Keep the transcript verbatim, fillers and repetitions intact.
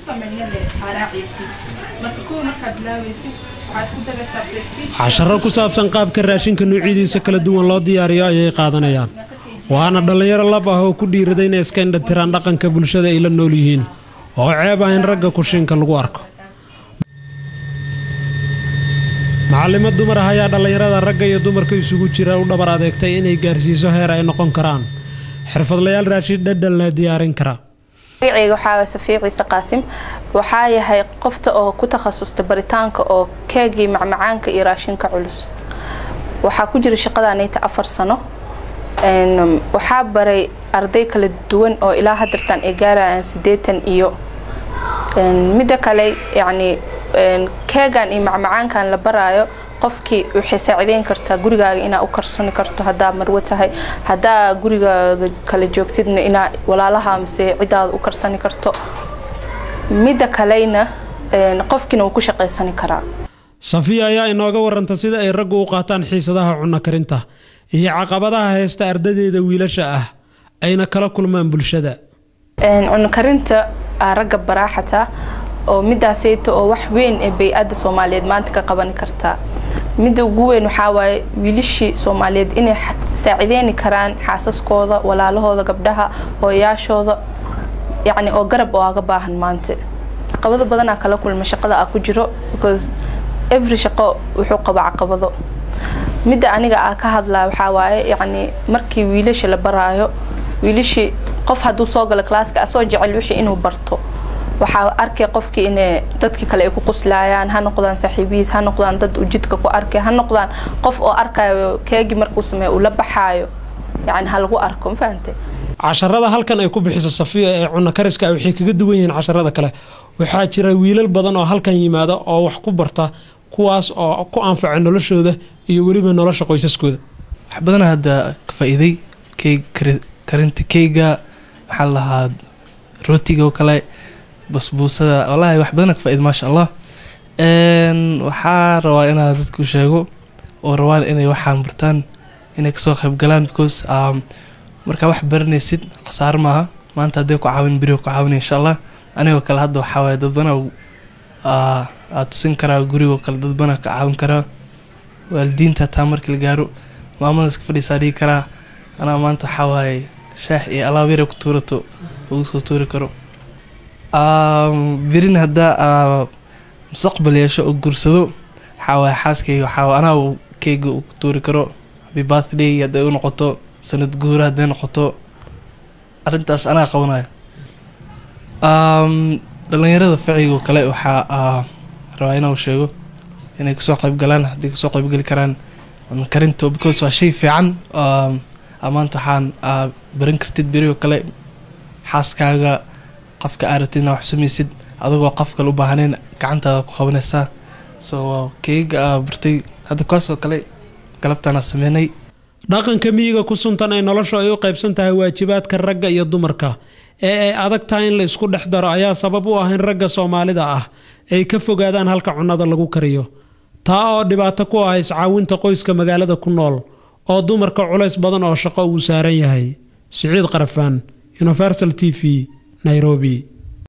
casharo ku saabsan qaabka raashinka nuucyadiisa kala duwan loo diyaariyo ayay qaadanayaan waana dhalinyaro lab ah oo ku dhiiraday inay iska indhatiraan dhaqanka bulshada ay la nool yihiin oo ceeb ah in ragga kushiinka lagu arko macallimo dumar ah ayaa dhalinyarada ragga iyo dumarka isugu jira u dhabar adeegtay inay gaarsiiso heer ay noqon karaan xirfadlayaal raashin dhadhalna diyaarin kara magacayga waxaa Safiic Ciise Qaasim waxaa yahay qofta oo ku takhasustay baritaanka oo keegii macmacaanka iyo raashinka culus waxaa ku jira shaqadaanayta afar sano een waxaa baray arday kala duwan oo ilaa hadartan ay gaarayaan sideetan iyo een mid kale yani een keegan iyo macmacaankan la baraayo qofkii waxay saacideyn kartaa gurigaaga ina u karsan karto hadaa marwo tahay hadaa gurigaaga kala joogtidna ina walaalaha mise cidaad u karsan karto mid kaleena een qofkina uu ku shaqeysan karaa Safiya ayaa inooga waranta sida ay raggu u qaataan xiisadaha cunno karinta iyo caqabadaha haysta ardadeeda wiilasha ah ayna kala kulmaan bulshada een cunno karinta ragga baraaxata oo midaasayto oo wax weyn ee bay'ada Soomaaliyeed maanta ka qaban kartaa midda ugu weyn waxa waaye wiilashii Soomaaliyeed inay saacideyn karaan xaasaskooda walaalahooda gabdhaha hooyaashooda yani oo garab oo aga baahan maanta caqabado badan kala kulma shaqada ku jiro because every shaqo wuxuu qaba caqabado midda aniga aan ka hadlaa waxa waaye yani markii wiilasha la baraayo wiilashii qof haduu soo galo classka asoo jecel wixii inuu barto waxa arkay qofkii in dadkii kale ay ku qoslayaan ha noqdaan saaxiibiis ha noqdaan dad u jidka ku arkay ha noqdaan qof oo arkayo keegi markuu sameeyo uu la baxaayo yani hal lagu arko fahamtay casharada halkan ay ku bixiso Safiya ee cunno kariska waxay kaga duwan yihiin casharada kale waxa jira wiilal badan oo halkan yimaada oo wax ku barta kuwaas oo ku anfaca noloshooda iyo waliba nolosha qoysaskooda wax badan hada ka faa'iiday keeg karinta keega waxa lahaa rootiga oo kale basbuusada wallahi wax badan ka faa'iido ma sha Allah een waxa rabaa inaan dadku sheego oo rabaan inay waxaan bartaan inay ka soo qayb galaan because um marka wax baranaysid qasaar maaha maanta haday ku caawin biro ku caawin insha Allah aniga kale hadda waxa way dad badan oo ah aad sin kara guriga kale dad badan ka caawin kara waalidiinta taa markii la gaaro maamada iska fadhiisadii kara ana maanta waxa way shaah iyo alaab yar ku tuurato oo soo tuuri karo um birin hada mustaqbal yeesho oo gursado waxa way xaaskay waxa ana keega ku tuuri karo happy birthday hada u noqoto sanad guur hada noqoto arintaas ana qabanayo um dhalinyarada ficiga kale waxa rabaa inuu sheego inay ka soo qayb galaan hadii ka soo qayb gali karaan karinto because waa shay fiican um amaanta waxaan baran kartid bariyo kale xaaskaaga qofka aaratina wax sameeysid adigoo qof kale u baahaneen gacantaada ku qabanaysaa so keega bartay hada kaas oo kale galabtana sameynay dhaqanka miyiga ku suntan ay noloshu ay u qaybsan tahay waajibaadka ragga iyo dumarka ee ay adag tahay in la isku dhex daro ayaa sabab u ah in ragga Soomaalida ah ay ka fogaadaan halka cunnada lagu kariyo taa oo dhibaato ku ah iscaawinta qoyska magaalada ku nool oo dumarka culays badan oo shaqo uu saaran yahay Siciid Qarafaan Universal T V Nairobi